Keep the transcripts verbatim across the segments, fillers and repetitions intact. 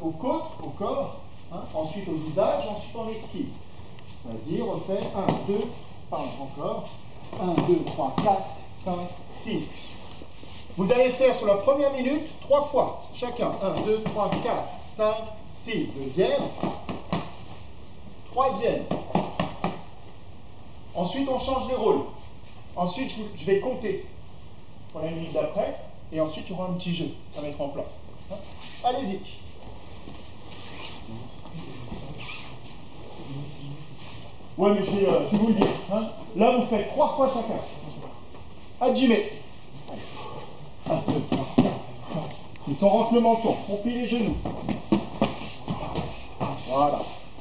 aux côtes, au corps, hein, ensuite au visage, ensuite en esquive. Vas-y, refais. un, deux, pardon, encore. un, deux, trois, quatre, cinq, six. Vous allez faire sur la première minute trois fois chacun. un, deux, trois, quatre, cinq, six. Deuxième. Troisième. Ensuite, on change les rôles. Ensuite, je vais compter pour la minute d'après. Et ensuite, il y aura un petit jeu à mettre en place. Hein? Allez-y. Ouais, mais je vais, euh, je vais vous le dire. Hein? Là, vous faites trois fois chacun. Hajime. un, deux, trois, quatre, cinq, six. On rentre le menton. On plie les genoux. Voilà.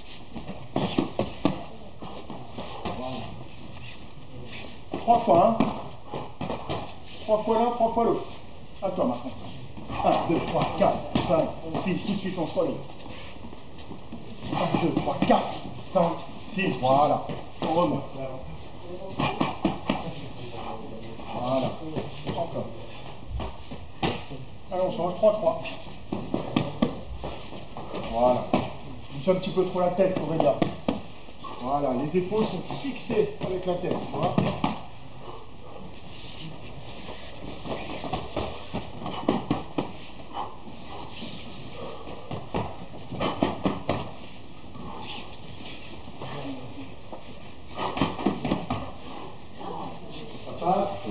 Voilà. Trois fois, hein. Trois fois l'un, trois fois l'autre. À toi maintenant. un, deux, trois, quatre, cinq, six. Tout de suite, on se relève. un, deux, trois, quatre, cinq, six. Voilà. On remonte. Voilà. Encore. Allez, on change. trois, trois. Voilà. J'ai un petit peu trop la tête, on va dire. Voilà. Les épaules sont fixées avec la tête. Voilà. Ça passe.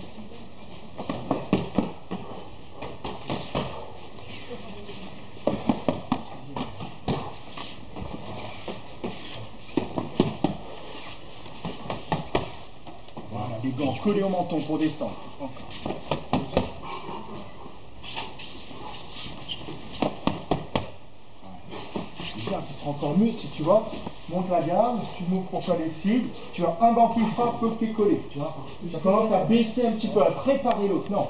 Voilà, les gants collés au menton pour descendre. Encore. Bien, ce sera encore mieux si tu vois, monte la garde, tu m'ouvres pour faire les cibles, tu as un banc qui frappe, l'autre qui est collé, tu vois. Tu as tendance à baisser un petit peu, à préparer l'autre, non.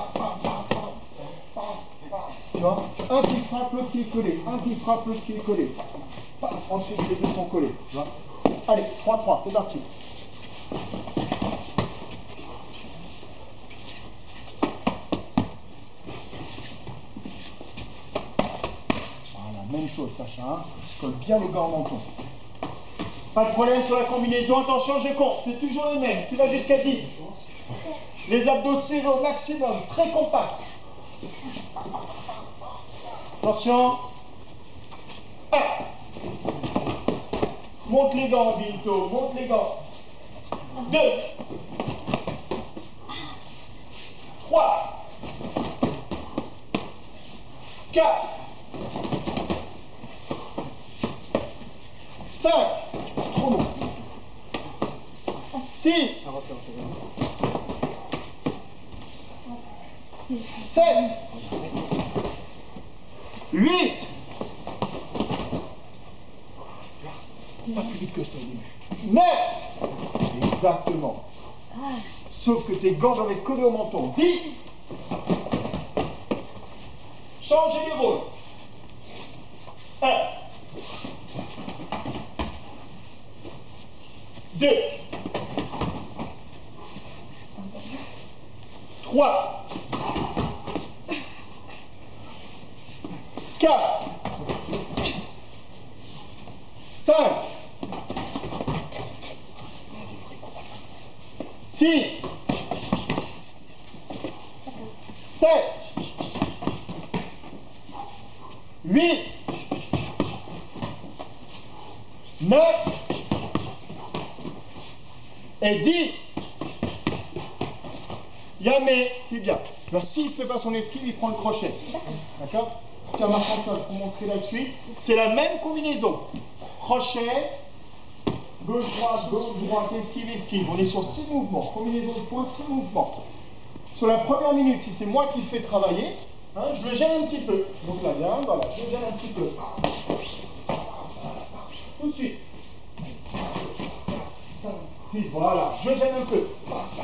Tu vois, un qui frappe, l'autre qui est collé, un qui frappe, l'autre qui est collé. Ensuite, les deux sont collés, tu vois. Allez, trois trois, c'est parti. Voilà, même chose, Sacha, hein. Colle bien les gants au menton. Pas de problème sur la combinaison, attention, je compte, c'est toujours les mêmes, tu vas jusqu'à dix. Les abdos serrés au maximum, très compact. Attention. un. Monte les gants, Binto, monte les gants. deux. trois. quatre. cinq. six. sept. huit. Pas plus vite que ça au début. neuf. Exactement. Sauf que tes gants doivent être collés au menton. dix. Changez les rôles. un. deux. trois. quatre. cinq. six. sept. huit. neuf. Et dix. Yamé, c'est bien. Alors, s'il ne fait pas son esquive, il prend le crochet. D'accord? Tiens, Marc-Antoine, pour montrer la suite. C'est la même combinaison. Crochet, gauche-droite, gauche-droite, esquive, esquive. On est sur six mouvements. Combinaison de points, six mouvements. Sur la première minute, si c'est moi qui le fais travailler, hein, je le gêne un petit peu. Donc la garde, voilà, je le gêne un petit peu. Tout de suite. cinq, six, voilà, je le gêne un peu.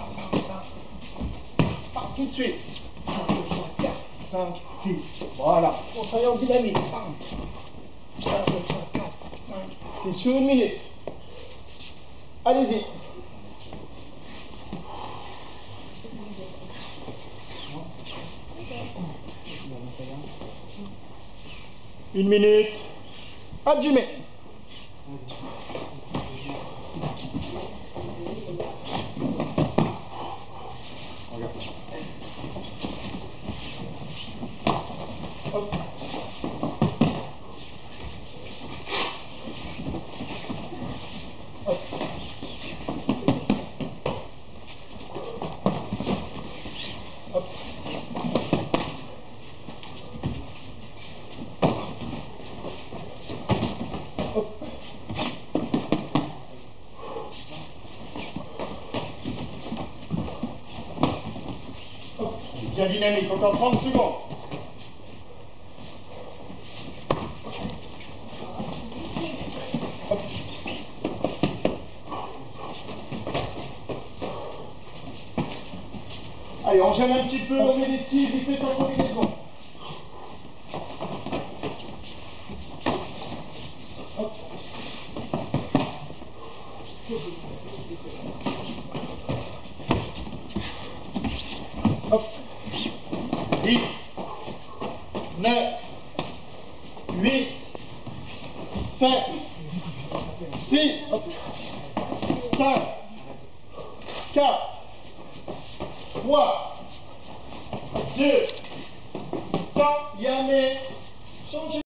Tout de suite. cinq, trois, quatre, cinq, six. Voilà. On travaille en dynamique. cinq, trois, quatre, cinq, six. Sur une minute. Allez-y. Une minute. Hop, Jimmy. Regarde. Hop. Hop. Hop. Hop. Hop. Bien dynamique, encore trente secondes. Hop. Allez, on gêne un petit peu, on met les cibles, il fait sa combinaison. Hop. Hop. dix, neuf, huit, sept, six, cinq, quatre, trois, deux, temps, Yanné, changez.